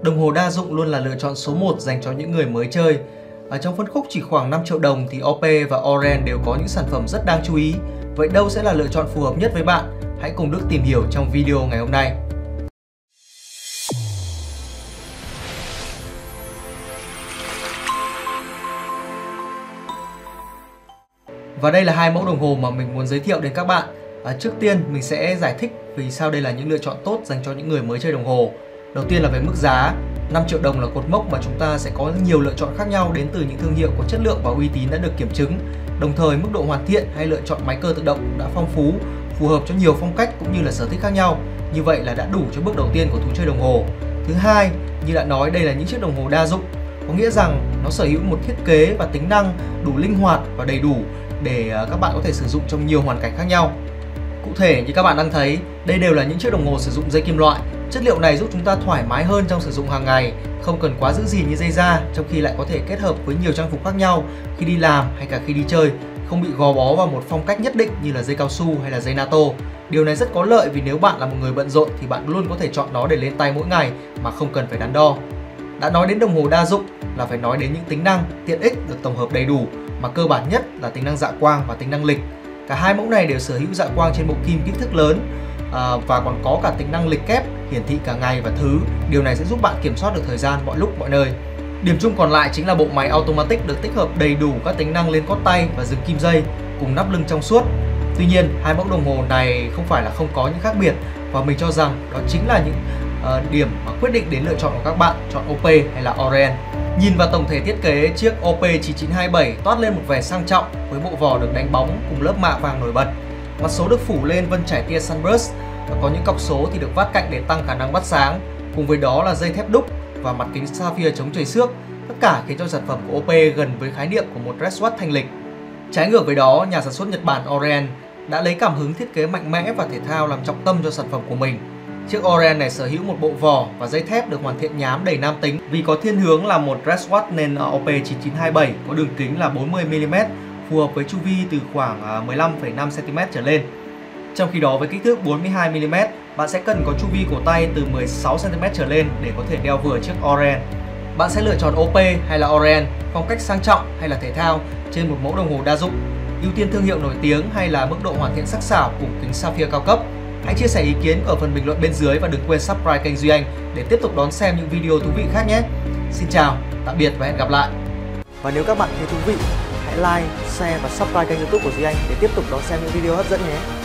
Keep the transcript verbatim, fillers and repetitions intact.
Đồng hồ đa dụng luôn là lựa chọn số một dành cho những người mới chơi. Ở trong phân khúc chỉ khoảng năm triệu đồng thì o pê và Oren đều có những sản phẩm rất đáng chú ý. Vậy đâu sẽ là lựa chọn phù hợp nhất với bạn? Hãy cùng Đức tìm hiểu trong video ngày hôm nay. Và đây là hai mẫu đồng hồ mà mình muốn giới thiệu đến các bạn. À, trước tiên mình sẽ giải thích vì sao đây là những lựa chọn tốt dành cho những người mới chơi đồng hồ. Đầu tiên là về mức giá. năm triệu đồng là cột mốc mà chúng ta sẽ có nhiều lựa chọn khác nhau đến từ những thương hiệu có chất lượng và uy tín đã được kiểm chứng. Đồng thời mức độ hoàn thiện hay lựa chọn máy cơ tự động cũng đã phong phú, phù hợp cho nhiều phong cách cũng như là sở thích khác nhau. Như vậy là đã đủ cho bước đầu tiên của thú chơi đồng hồ. Thứ hai, như đã nói, đây là những chiếc đồng hồ đa dụng, có nghĩa rằng nó sở hữu một thiết kế và tính năng đủ linh hoạt và đầy đủ để các bạn có thể sử dụng trong nhiều hoàn cảnh khác nhau. Cụ thể như các bạn đang thấy, đây đều là những chiếc đồng hồ sử dụng dây kim loại. Chất liệu này giúp chúng ta thoải mái hơn trong sử dụng hàng ngày, không cần quá giữ gìn như dây da, trong khi lại có thể kết hợp với nhiều trang phục khác nhau khi đi làm hay cả khi đi chơi, không bị gò bó vào một phong cách nhất định như là dây cao su hay là dây NATO. Điều này rất có lợi vì nếu bạn là một người bận rộn thì bạn luôn có thể chọn nó để lên tay mỗi ngày mà không cần phải đắn đo. Đã nói đến đồng hồ đa dụng là phải nói đến những tính năng, tiện ích được tổng hợp đầy đủ, mà cơ bản nhất là tính năng dạ quang và tính năng lịch. Cả hai mẫu này đều sở hữu dạ quang trên bộ kim kích thước lớn à, và còn có cả tính năng lịch kép, hiển thị cả ngày và thứ. Điều này sẽ giúp bạn kiểm soát được thời gian mọi lúc mọi nơi. Điểm chung còn lại chính là bộ máy automatic được tích hợp đầy đủ các tính năng lên cốt tay và dừng kim dây cùng nắp lưng trong suốt. Tuy nhiên, hai mẫu đồng hồ này không phải là không có những khác biệt, và mình cho rằng đó chính là những uh, điểm mà quyết định đến lựa chọn của các bạn chọn o pê hay là Oren. Nhìn vào tổng thể thiết kế, chiếc o pê chín chín hai bảy toát lên một vẻ sang trọng với bộ vỏ được đánh bóng cùng lớp mạ vàng nổi bật. Mặt số được phủ lên vân chải tia sunburst, và có những cọc số thì được vát cạnh để tăng khả năng bắt sáng. Cùng với đó là dây thép đúc và mặt kính sapphire chống trời xước. Tất cả khiến cho sản phẩm của o pê gần với khái niệm của một dress watch thanh lịch. Trái ngược với đó, nhà sản xuất Nhật Bản Oren đã lấy cảm hứng thiết kế mạnh mẽ và thể thao làm trọng tâm cho sản phẩm của mình. Chiếc Oren này sở hữu một bộ vỏ và dây thép được hoàn thiện nhám đầy nam tính. Vì có thiên hướng là một dress watch nên o pê chín chín hai bảy có đường kính là bốn mươi mi li mét, phù hợp với chu vi từ khoảng mười lăm phẩy năm xăng ti mét trở lên. Trong khi đó với kích thước bốn mươi hai mi li mét, bạn sẽ cần có chu vi cổ tay từ mười sáu xăng ti mét trở lên để có thể đeo vừa chiếc Oren. Bạn sẽ lựa chọn o pê hay là Oren, phong cách sang trọng hay là thể thao trên một mẫu đồng hồ đa dụng, ưu tiên thương hiệu nổi tiếng hay là mức độ hoàn thiện sắc sảo cùng kính sapphire cao cấp. Hãy chia sẻ ý kiến ở phần bình luận bên dưới và đừng quên subscribe kênh Duy Anh để tiếp tục đón xem những video thú vị khác nhé. Xin chào, tạm biệt và hẹn gặp lại. Và nếu các bạn thấy thú vị, hãy like, share và subscribe kênh YouTube của Duy Anh để tiếp tục đón xem những video hấp dẫn nhé.